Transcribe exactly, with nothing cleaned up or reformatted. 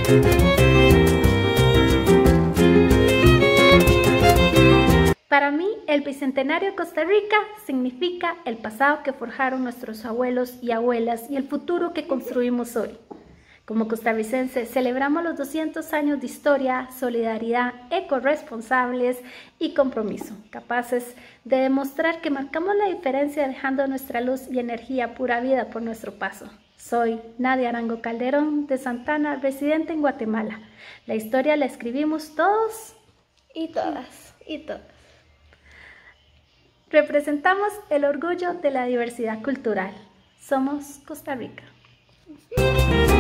Para mí, el Bicentenario de Costa Rica significa el pasado que forjaron nuestros abuelos y abuelas y el futuro que construimos hoy. Como costarricenses, celebramos los doscientos años de historia, solidaridad, ecorresponsables y compromiso, capaces de demostrar que marcamos la diferencia dejando nuestra luz y energía pura vida por nuestro paso. Soy Nadia Arango Calderón de Santana, residente en Guatemala. La historia la escribimos todos y todas. Y todas. Representamos el orgullo de la diversidad cultural. Somos Costa Rica.